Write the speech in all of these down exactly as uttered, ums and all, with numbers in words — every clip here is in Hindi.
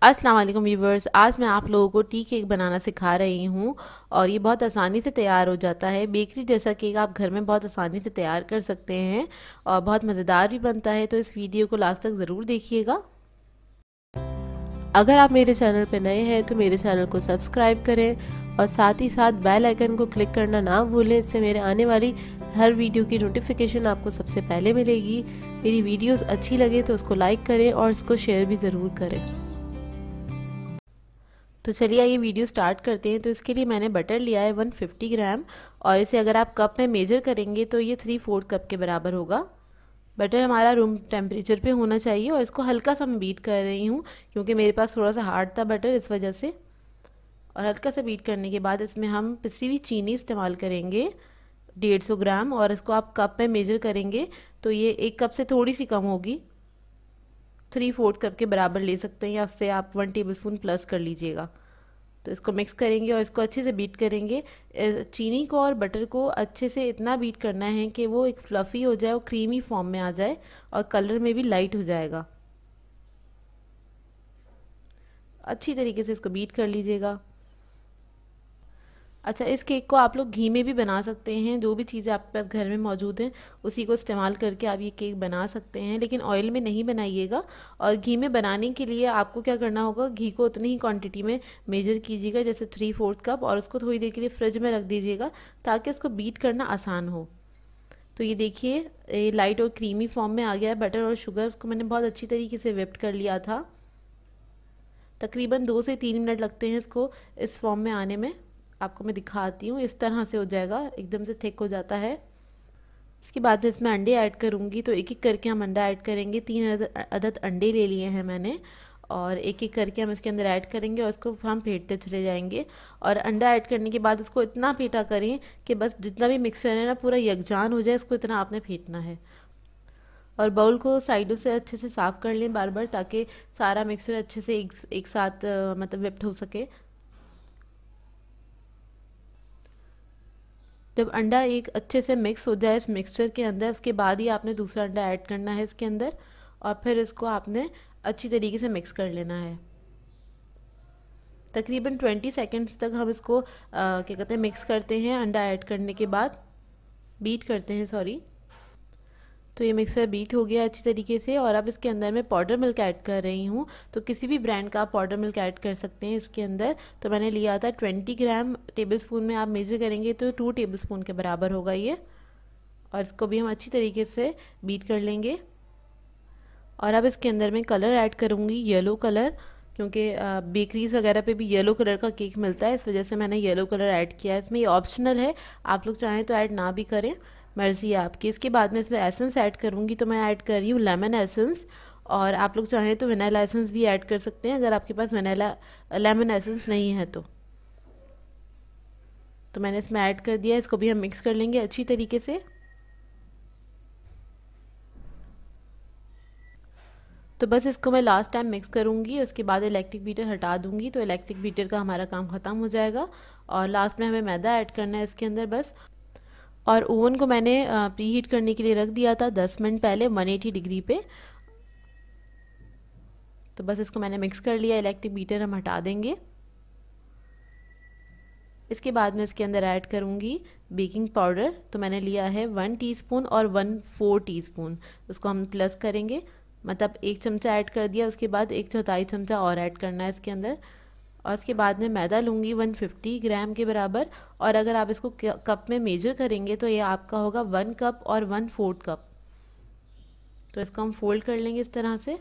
अस्सलाम वालेकुम व्यूवर्स, आज मैं आप लोगों को टी केक बनाना सिखा रही हूँ और ये बहुत आसानी से तैयार हो जाता है। बेकरी जैसा केक आप घर में बहुत आसानी से तैयार कर सकते हैं और बहुत मज़ेदार भी बनता है। तो इस वीडियो को लास्ट तक ज़रूर देखिएगा। अगर आप मेरे चैनल पर नए हैं तो मेरे चैनल को सब्सक्राइब करें और साथ ही साथ बेल आइकन को क्लिक करना ना भूलें। इससे मेरे आने वाली हर वीडियो की नोटिफिकेशन आपको सबसे पहले मिलेगी। मेरी वीडियोस अच्छी लगे तो उसको लाइक करें और इसको शेयर भी ज़रूर करें। तो चलिए ये वीडियो स्टार्ट करते हैं। तो इसके लिए मैंने बटर लिया है एक सौ पचास ग्राम और इसे अगर आप कप में मेजर करेंगे तो ये थ्री फोर्थ कप के बराबर होगा। बटर हमारा रूम टेम्परेचर पे होना चाहिए और इसको हल्का सा मैं बीट कर रही हूँ क्योंकि मेरे पास थोड़ा सा हार्ड था बटर, इस वजह से। और हल्का सा बीट करने के बाद इसमें हम पिसी हुई चीनी इस्तेमाल करेंगे डेढ़ सौ ग्राम और इसको आप कप में मेजर करेंगे तो ये एक कप से थोड़ी सी कम होगी, थ्री फोर्थ कप के बराबर ले सकते हैं या उससे आप वन टेबलस्पून प्लस कर लीजिएगा। तो इसको मिक्स करेंगे और इसको अच्छे से बीट करेंगे। चीनी को और बटर को अच्छे से इतना बीट करना है कि वो एक फ्लफ़ी हो जाए, वो क्रीमी फॉर्म में आ जाए और कलर में भी लाइट हो जाएगा। अच्छी तरीके से इसको बीट कर लीजिएगा। अच्छा, इस केक को आप लोग घी में भी बना सकते हैं। जो भी चीज़ें आपके पास घर में मौजूद हैं उसी को इस्तेमाल करके आप ये केक बना सकते हैं, लेकिन ऑयल में नहीं बनाइएगा। और घी में बनाने के लिए आपको क्या करना होगा, घी को उतनी ही क्वांटिटी में मेजर कीजिएगा, जैसे थ्री फोर्थ कप, और उसको थोड़ी देर के लिए फ्रिज में रख दीजिएगा ताकि उसको बीट करना आसान हो। तो ये देखिए, ये लाइट और क्रीमी फॉर्म में आ गया है बटर और शुगर। उसको मैंने बहुत अच्छी तरीके से व्हिप्ड कर लिया था। तकरीबन दो से तीन मिनट लगते हैं इसको इस फॉर्म में आने में। आपको मैं दिखाती हूँ, इस तरह से हो जाएगा, एकदम से थिक हो जाता है। इसके बाद में इसमें अंडे ऐड करूँगी, तो एक एक करके हम अंडा ऐड करेंगे। तीन अदद अंडे ले लिए हैं मैंने और एक एक करके हम इसके अंदर ऐड करेंगे और इसको हम फेंटते चले जाएंगे। और अंडा ऐड करने के बाद उसको इतना फेंटा करें कि बस जितना भी मिक्सचर है ना पूरा यकजान हो जाए, इसको इतना आपने फेंटना है। और बाउल को साइडों से अच्छे से साफ़ कर लें बार बार, ताकि सारा मिक्सचर अच्छे से एक, एक साथ मतलब व्हिप्ड हो सके। जब अंडा एक अच्छे से मिक्स हो जाए इस मिक्सचर के अंदर, उसके बाद ही आपने दूसरा अंडा ऐड करना है इसके अंदर और फिर इसको आपने अच्छी तरीके से मिक्स कर लेना है। तकरीबन ट्वेंटी सेकंड्स तक हम इसको आ, क्या कहते हैं मिक्स करते हैं। अंडा ऐड करने के बाद बीट करते हैं, सॉरी। तो ये मिक्सर बीट हो गया अच्छी तरीके से और अब इसके अंदर मैं पाउडर मिल्क ऐड कर रही हूँ। तो किसी भी ब्रांड का आप पाउडर मिल्क ऐड कर सकते हैं इसके अंदर। तो मैंने लिया था ट्वेंटी ग्राम, टेबल स्पून में आप मेजर करेंगे तो टू टेबल स्पून के बराबर होगा ये। और इसको भी हम अच्छी तरीके से बीट कर लेंगे। और अब इसके अंदर मैं कलर ऐड करूँगी, येलो कलर, क्योंकि बेकरीज वगैरह पे भी येलो कलर का केक मिलता है, इस वजह से मैंने येलो कलर ऐड किया है इसमें। ये ऑप्शनल है, आप लोग चाहें तो ऐड ना भी करें, मर्ज़ी है आपकी। इसके बाद में इसमें एसेंस ऐड करूँगी, तो मैं ऐड कर रही हूँ लेमन एसेंस। और आप लोग चाहें तो वनीला एसेंस भी ऐड कर सकते हैं अगर आपके पास वनीला लेमन एसेंस नहीं है तो। तो मैंने इसमें ऐड कर दिया, इसको भी हम मिक्स कर लेंगे अच्छी तरीके से। तो बस इसको मैं लास्ट टाइम मिक्स करूँगी, उसके बाद इलेक्ट्रिक बीटर हटा दूँगी, तो इलेक्ट्रिक बीटर का हमारा काम ख़त्म हो जाएगा। और लास्ट में हमें मैदा ऐड करना है इसके अंदर बस। और ओवन को मैंने प्री हीट करने के लिए रख दिया था दस मिनट पहले एक सौ अस्सी डिग्री पे। तो बस इसको मैंने मिक्स कर लिया, इलेक्ट्रिक बीटर हम हटा देंगे। इसके बाद मैं इसके अंदर ऐड करूँगी बेकिंग पाउडर। तो मैंने लिया है वन टीस्पून और वन फोर टीस्पून, उसको हम प्लस करेंगे, मतलब एक चमचा ऐड कर दिया, उसके बाद एक चौथाई चमचा और ऐड करना है इसके अंदर। और इसके बाद में मैदा लूँगी एक सौ पचास ग्राम के बराबर। और अगर आप इसको कप में मेजर करेंगे तो ये आपका होगा वन कप और वन फोर्थ कप। तो इसको हम फोल्ड कर लेंगे इस तरह से।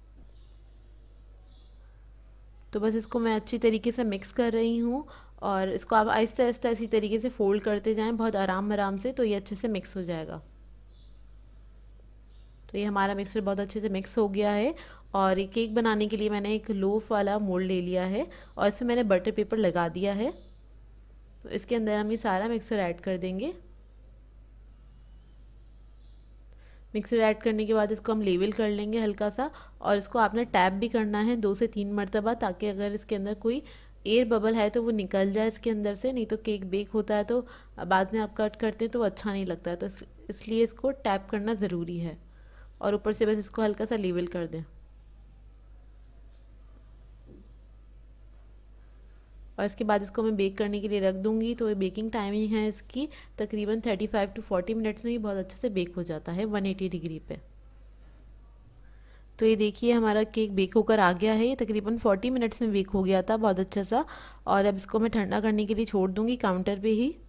तो बस इसको मैं अच्छी तरीके से मिक्स कर रही हूँ और इसको आप आहिस्ता आहिस्ता इसी तरीके से फोल्ड करते जाएं, बहुत आराम आराम से, तो ये अच्छे से मिक्स हो जाएगा। तो ये हमारा मिक्सचर बहुत अच्छे से मिक्स हो गया है। और ये केक बनाने के लिए मैंने एक लोफ वाला मोल्ड ले लिया है और इसमें मैंने बटर पेपर लगा दिया है। तो इसके अंदर हम ये सारा मिक्सचर ऐड कर देंगे। मिक्सचर ऐड करने के बाद इसको हम लेवल कर लेंगे हल्का सा, और इसको आपने टैप भी करना है दो से तीन मरतबा, ताकि अगर इसके अंदर कोई एयर बबल है तो वो निकल जाए इसके अंदर से। नहीं तो केक बेक होता है तो बाद में आप कट करते हैं तो वो अच्छा नहीं लगता है, तो इसलिए इसको टैप करना ज़रूरी है। और ऊपर से बस इसको हल्का सा लेवल कर दें। और इसके बाद इसको मैं बेक करने के लिए रख दूँगी। तो ये बेकिंग टाइमिंग है इसकी तकरीबन thirty five to forty minutes में ही बहुत अच्छे से बेक हो जाता है वन एटी डिग्री पे। तो ये देखिए हमारा केक बेक होकर आ गया है। ये तकरीबन फोर्टी मिनट्स में बेक हो गया था बहुत अच्छा सा। और अब इसको मैं ठंडा करने के लिए छोड़ दूँगी काउंटर पे ही।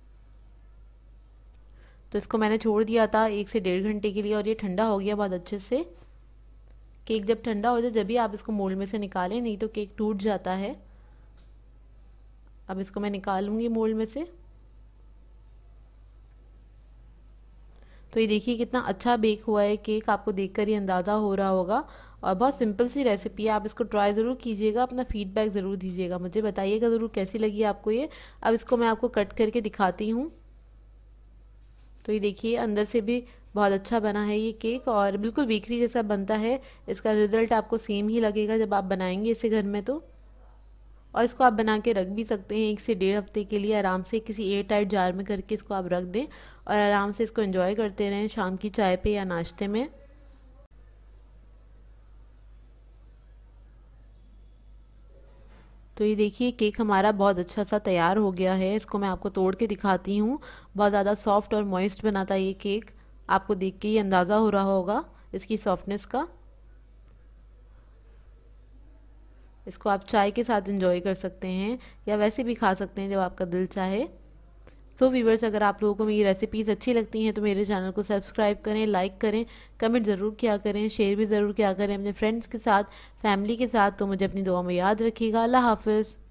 तो इसको मैंने छोड़ दिया था एक से डेढ़ घंटे के लिए और ये ठंडा हो गया बहुत अच्छे से। केक जब ठंडा हो जाए जब भी आप इसको मोल्ड में से निकालें, नहीं तो केक टूट जाता है। अब इसको मैं निकालूंगी मोल्ड में से। तो ये देखिए कितना अच्छा बेक हुआ है केक, आपको देखकर ही अंदाज़ा हो रहा होगा। और बहुत सिंपल सी रेसिपी है, आप इसको ट्राई ज़रूर कीजिएगा, अपना फीडबैक ज़रूर दीजिएगा, मुझे बताइएगा ज़रूर कैसी लगी आपको ये। अब इसको मैं आपको कट करके दिखाती हूँ। तो ये देखिए अंदर से भी बहुत अच्छा बना है ये केक और बिल्कुल बेकरी जैसा बनता है। इसका रिज़ल्ट आपको सेम ही लगेगा जब आप बनाएंगे इसे घर में तो। और इसको आप बना के रख भी सकते हैं एक से डेढ़ हफ्ते के लिए आराम से, किसी एयर टाइट जार में करके इसको आप रख दें और आराम से इसको एंजॉय करते रहें शाम की चाय पे या नाश्ते में। तो ये देखिए केक हमारा बहुत अच्छा सा तैयार हो गया है। इसको मैं आपको तोड़ के दिखाती हूँ। बहुत ज़्यादा सॉफ्ट और मॉइस्ट बना था ये केक, आपको देख के ही अंदाज़ा हो रहा होगा इसकी सॉफ्टनेस का। इसको आप चाय के साथ एंजॉय कर सकते हैं या वैसे भी खा सकते हैं जब आपका दिल चाहे। सो व्यूवर्स, अगर आप लोगों को मेरी रेसिपीज़ अच्छी लगती हैं तो मेरे चैनल को सब्सक्राइब करें, लाइक करें, कमेंट ज़रूर किया करें, शेयर भी ज़रूर किया करें अपने फ्रेंड्स के साथ, फैमिली के साथ। तो मुझे अपनी दुआ में याद रखिएगा। अल्लाह हाफ़िज़।